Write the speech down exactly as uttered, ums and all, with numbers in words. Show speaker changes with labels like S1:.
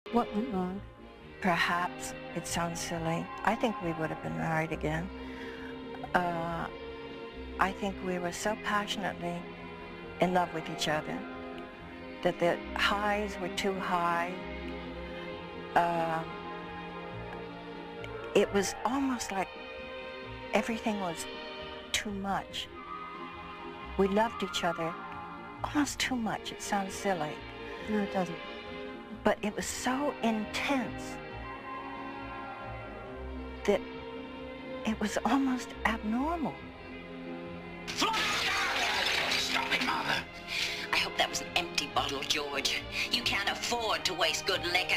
S1: What went wrong?
S2: Perhaps, it sounds silly, I think we would have been married again. Uh, I think we were so passionately in love with each other that the highs were too high. Uh, it was almost like everything was too much. We loved each other almost too much. It sounds silly.
S1: No, it doesn't.
S2: But it was so intense that it was almost abnormal.
S3: Stop it, Mother.
S4: I hope that was an empty bottle, George. You can't afford to waste good liquor.